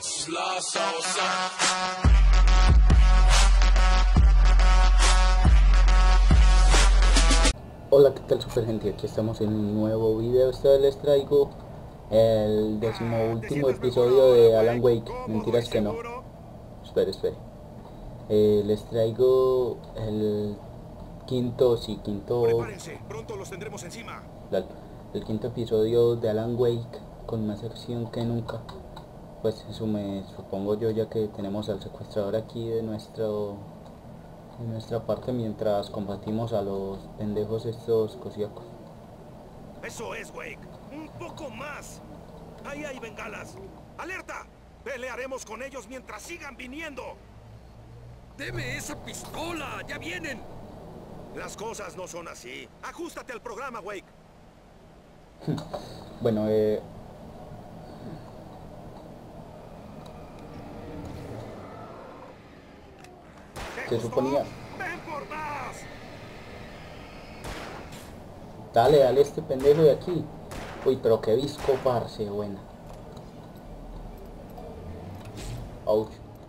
bitches love soul son. Hola, ¿qué tal super gente? Aquí estamos en un nuevo video. Esta vez les traigo el 12º episodio de Alan Wake. Mentiras que no. Espere. Les traigo el quinto. Prepárense, pronto los tendremos encima. El quinto episodio de Alan Wake, con más acción que nunca. Pues eso me supongo yo, ya que tenemos al secuestrador aquí de nuestra parte mientras combatimos a los pendejos estos cosiacos. Eso es, Wake. Un poco más. Ahí hay bengalas. ¡Alerta! Pelearemos con ellos mientras sigan viniendo. ¡Deme esa pistola! ¡Ya vienen! Las cosas no son así. Ajústate al programa, Wake. Bueno, se suponía... ¡Ven por más! Dale este pendejo de aquí. Uy, pero qué visco, parce, buena. Ouch.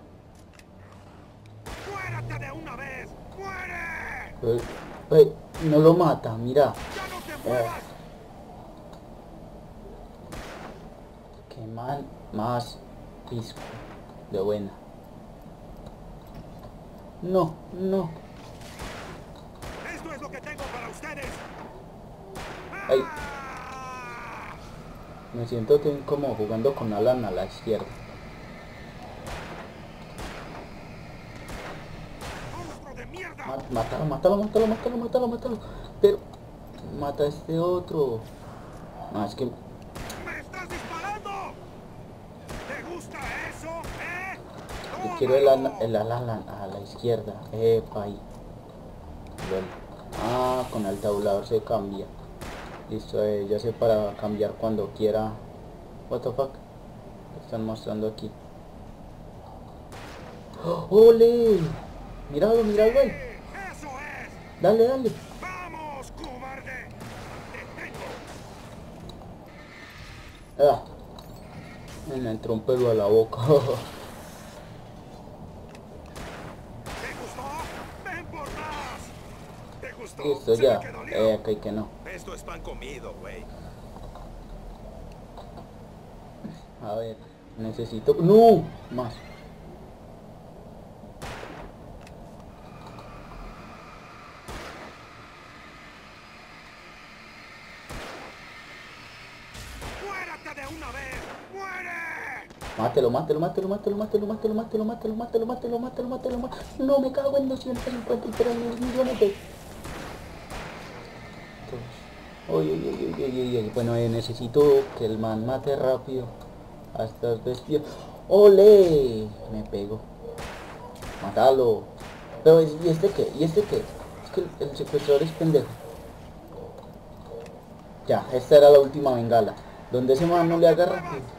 ¡Muérate de una vez! ¡Muere! No lo mata, mira. ¡Ya no te muevas! Qué mal, más visco de buena. No. ¡Esto es lo que tengo para ustedes! Ay. Me siento como jugando con Alan a la izquierda. ¡Monstruo de mierda! Mátalo. Pero mata a este otro. No, es que ¡Me estás disparando! ¿Te gusta eso, yo quiero el Alan a la izquierda. Epa, ahí. Bueno. Ah, con el tabulador se cambia. Listo, ya sé para cambiar cuando quiera. What the fuck? ¿Qué están mostrando aquí? ¡Oh, ¡ole! Míralo ahí. ¡Eso es! Dale. ¡Vamos, cobarde! ¡Te tengo! Ah. Me entró un pelo a la boca. ¿Te gustó? ¡Ven por más! ¿Te gustó? Listo, ¿Se ya. ve que dolió? Ok, que no. Esto es pan comido, güey. A ver, necesito... ¡No! Más. ¡Muérate de una vez! ¡Muere! Mátelo. No, me cago en 253 millones de... Uy. Bueno, necesito que el man mate rápido a estas bestias. ¡Ole! Me pego. Mátalo. Pero, ¿y este qué? Es que el secuestrador es pendejo. Ya, esta era la última bengala. Donde ese man no le agarra.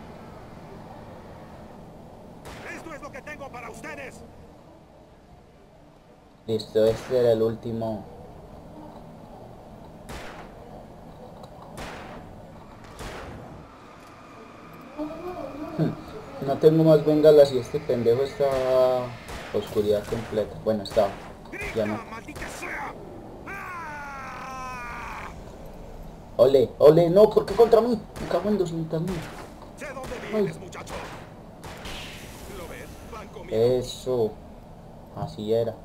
Esto es lo que tengo para ustedes. Listo, este era el último. No tengo más bengalas y este pendejo está a oscuridad completa. Bueno, estaba. Ya no. ¡Maldita sea! ¡Ah! Ole, no, ¿por qué contra mí? Me cago en 200.000. Sé dónde vienes, muchacho. ¿Lo ves? Pan comido. Eso. Así era.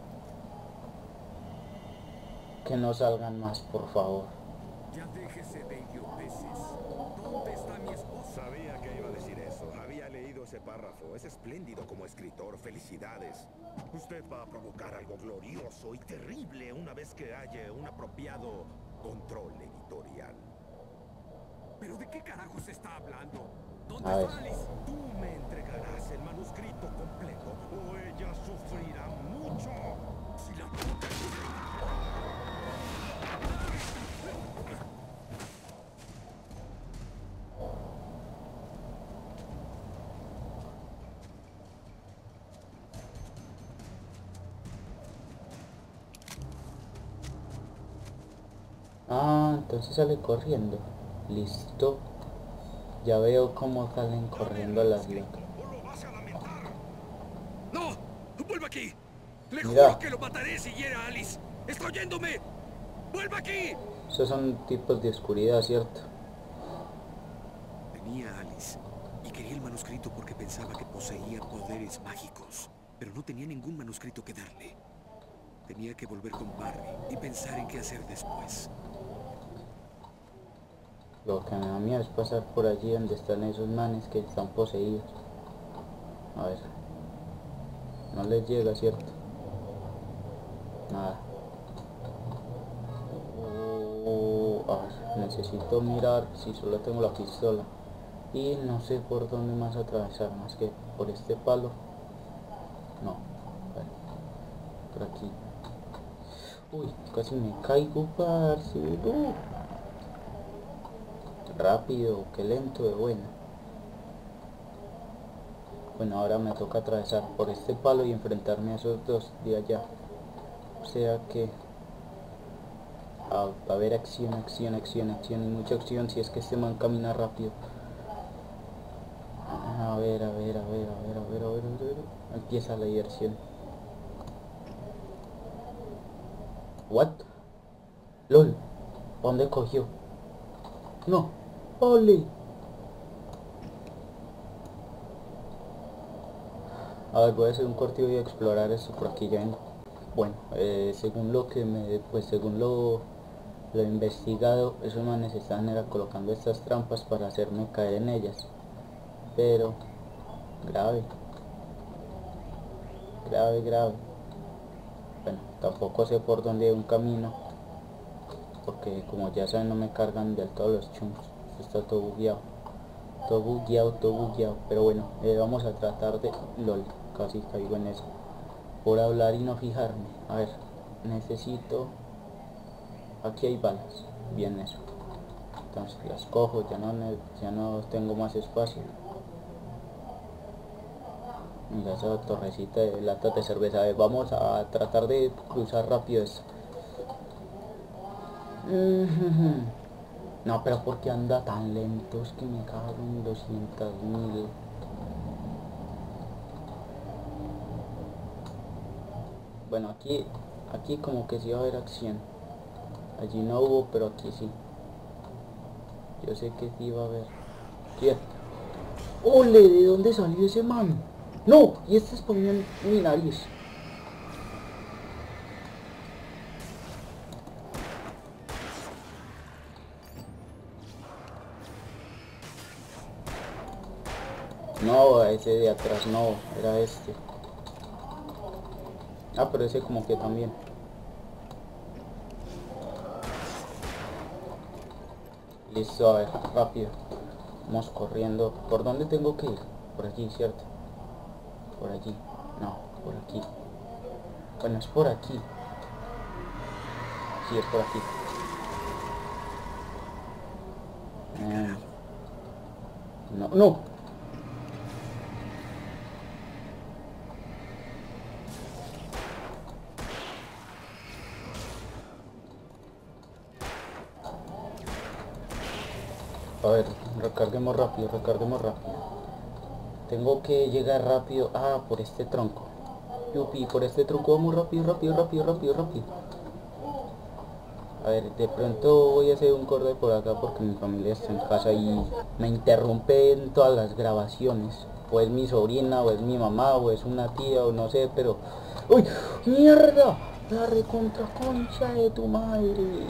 Que no salgan más, por favor. Ya déjese de idioteces. ¿Dónde está mi esposa? Sabía que iba a decir eso. Había leído ese párrafo. Es espléndido como escritor. Felicidades. Usted va a provocar algo glorioso y terrible una vez que haya un apropiado control editorial. ¿Pero de qué carajo se está hablando? A ¿Dónde ver. está Alice? Tú me entregarás el manuscrito completo o ella sufrirá mucho. Si la... Ah, entonces sale corriendo. Listo. Ya veo cómo salen corriendo las locas. O lo aquí! ¡Le Mira. juro que lo mataré si hiera a Alice! ¡Está oyéndome! ¡Vuelva aquí! Esos son tipos de oscuridad, ¿cierto? Tenía a Alice y quería el manuscrito porque pensaba que poseía poderes mágicos, pero no tenía ningún manuscrito que darle. Tenía que volver con Barry y pensar en qué hacer después. Lo que me da miedo es pasar por allí donde están esos manes que están poseídos. A ver. No les llega, ¿cierto? Nada. A ver, necesito mirar si solo tengo la pistola. Y no sé por dónde más atravesar, más que por este palo. No. A ver, por aquí. Uy, casi me caigo, parce. Rápido, qué lento de buena. Bueno, ahora me toca atravesar por este palo y enfrentarme a esos dos de allá. O sea que va a haber acción, acción, acción, acción y mucha acción si es que este man camina rápido. A ver, a ver, a ver, a ver, a ver, a ver, a ver. Empieza la diversión. What? LOL. ¿Dónde cogió? No. Ole. A ver, voy a hacer un corte y voy a explorar esto por aquí ya vengo. Bueno, según lo que según lo he investigado, esos manes estaban colocando estas trampas para hacerme caer en ellas. Pero grave, grave, grave. Bueno, tampoco sé por dónde hay un camino, porque como ya saben no me cargan del todo los chunks. Está todo bugueado, todo bugueado, todo bugueado. Pero bueno, vamos a tratar de... LOL, casi caigo en eso por hablar y no fijarme. A ver, necesito... Aquí hay balas, bien eso. Entonces las cojo, ya no tengo más espacio. Mira esa torrecita de latas de cerveza. A ver, vamos a tratar de cruzar rápido esto. No, pero porque anda tan lento, es que me cago en 200.000. Bueno, aquí como que sí va a haber acción. Allí no hubo, pero aquí sí. Yo sé que sí va a haber. ¿Qué? ¡Ole! ¿De dónde salió ese man? ¡No! Y este es en mi nariz. No, ese de atrás no, era este. Ah, pero ese como que también. Listo, a ver, rápido. Vamos corriendo. ¿Por dónde tengo que ir? Por aquí, ¿cierto? Por allí. No, por aquí. Bueno, es por aquí. Sí, es por aquí. No, no. A ver, recarguemos rápido, recarguemos rápido. Tengo que llegar rápido. Ah, por este tronco. Yupi, por este tronco vamos rápido, rápido, rápido, rápido, rápido. A ver, de pronto voy a hacer un corte por acá porque mi familia está en casa y me interrumpe en todas las grabaciones. O es mi sobrina, o es mi mamá, o es una tía, o no sé, pero... ¡Uy! ¡Mierda! La recontra concha de tu madre.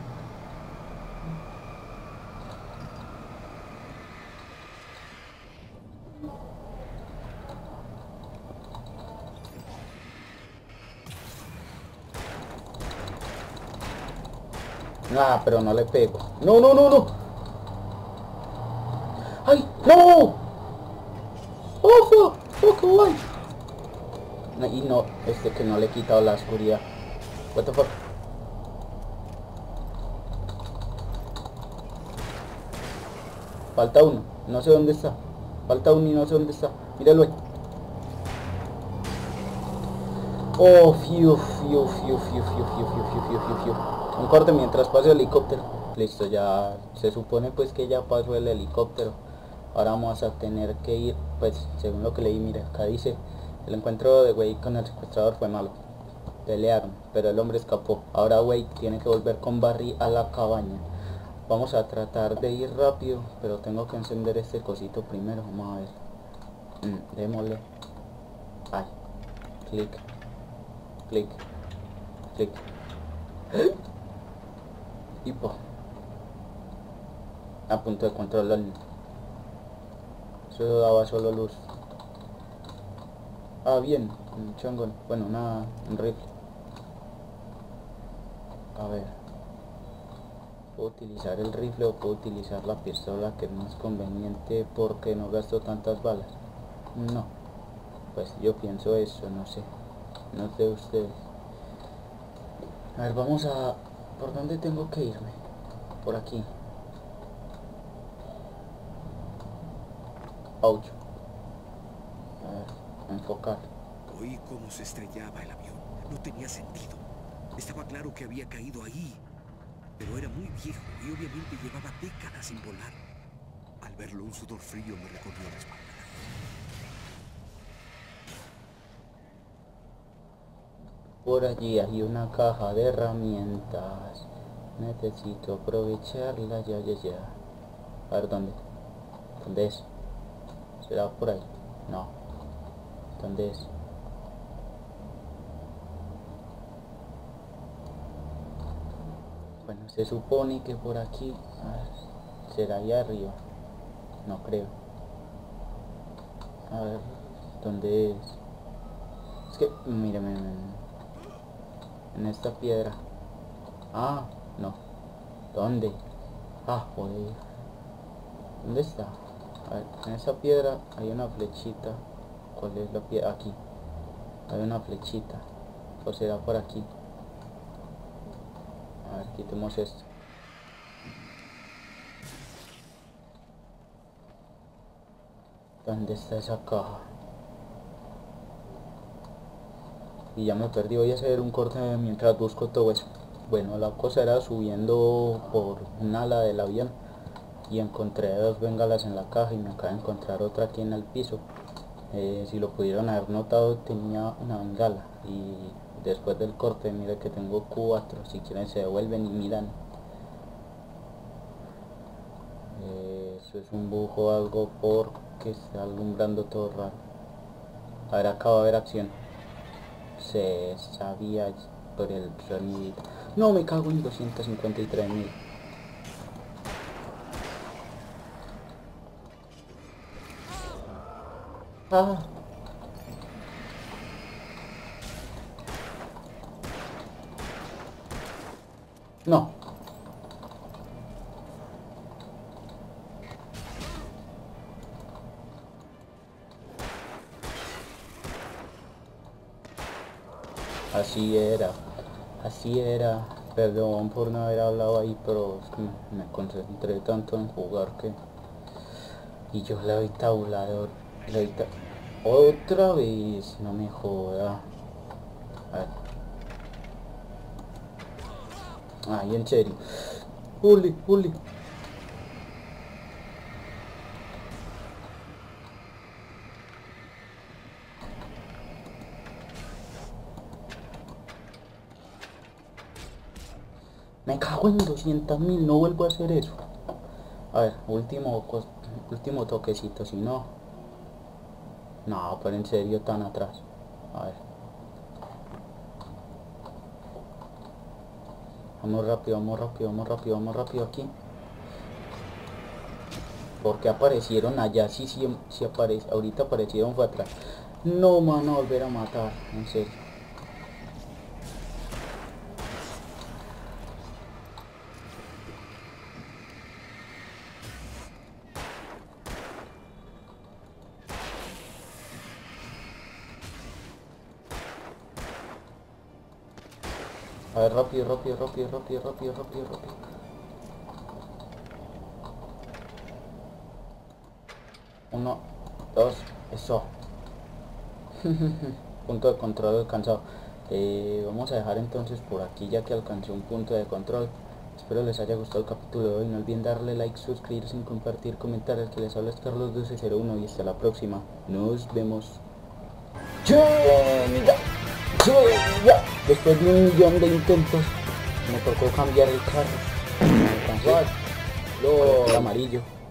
Ah, pero no le pego. No, no, no, no. ¡Ay! ¡No! ¡Ojo! ¡Ojo! ¡Ay! No, y no, que no le he quitado la oscuridad. What the fuck? Falta uno. No sé dónde está. Falta uno y no sé dónde está. Míralo ahí. Oh, fiu, fiu, fiu, fiu, fiu, fiu, fiu, fiu, fiu, fiu, fiu. Un corte mientras pase el helicóptero. Listo, ya se supone pues que ya pasó el helicóptero. Ahora vamos a tener que ir, pues según lo que leí, mira, acá dice El encuentro de Wade con el secuestrador fue malo. Pelearon, pero el hombre escapó. Ahora Wade tiene que volver con Barry a la cabaña. Vamos a tratar de ir rápido, pero tengo que encender este cosito primero. Vamos a ver. Démosle. Ay. Clic. Clic. Clic. Y po. A punto de controlar. Eso daba solo luz. Ah, bien. Un changón. Bueno, un rifle. A ver. ¿Puedo utilizar el rifle o puedo utilizar la pistola, que es más conveniente porque no gasto tantas balas? No. Pues yo pienso eso, no sé. No sé ustedes. A ver, vamos a... ¿Por dónde tengo que irme? Por aquí. Ouch. A ver, enfocar. Oí cómo se estrellaba el avión. No tenía sentido. Estaba claro que había caído ahí, pero era muy viejo y obviamente llevaba décadas sin volar. Al verlo, un sudor frío me recorrió la espalda. Por allí hay una caja de herramientas. Necesito aprovecharla ya. A ver, ¿dónde? ¿Dónde es? ¿Será por ahí? No. ¿Dónde es? Bueno, se supone que por aquí. A ver, ¿será allá arriba? No creo. A ver, ¿dónde es? Es que, mírame. En esta piedra. Ah, no. ¿Dónde? Ah, joder. ¿Dónde está? A ver, en esa piedra hay una flechita. ¿Cuál es la piedra? Aquí. Hay una flechita. ¿O será por aquí? A ver, quitemos esto. ¿Dónde está esa caja? Y ya me perdí. Voy a hacer un corte mientras busco todo eso. Bueno, la cosa era subiendo por un ala del avión y encontré dos bengalas en la caja y me acabo de encontrar otra aquí en el piso. Si lo pudieron haber notado, tenía una bengala y después del corte mire que tengo 4. Si quieren se devuelven y miran. Eso es un bujo o algo porque está alumbrando todo raro. A ver, acá va a haber acción. Se sabía por el sonido. No, me cago en 253.000. Ah. No. Así era, perdón por no haber hablado ahí, pero es que me concentré tanto en jugar que... Y yo le doy tabulador, otra vez, no me joda. A ver. Ay, en serio. Uli. Me cago en 200.000, no vuelvo a hacer eso. A ver, último toquecito, si no. No, pero en serio tan atrás. A ver. Vamos rápido aquí. Porque aparecieron allá, sí aparece. Ahorita aparecieron fue atrás. No, mano, volver a matar, en serio. A ver, rápido. 1, 2, eso. Punto de control alcanzado. Vamos a dejar entonces por aquí ya que alcancé un punto de control. Espero les haya gustado el capítulo de hoy. No olviden darle like, suscribirse, compartir, comentar. El que les habla es Carlos 1201 y hasta la próxima. Nos vemos. ¡Chinga! ¡Chinga! Después de 1.000.000 de intentos, me tocó cambiar el carro. Me alcanzó el amarillo.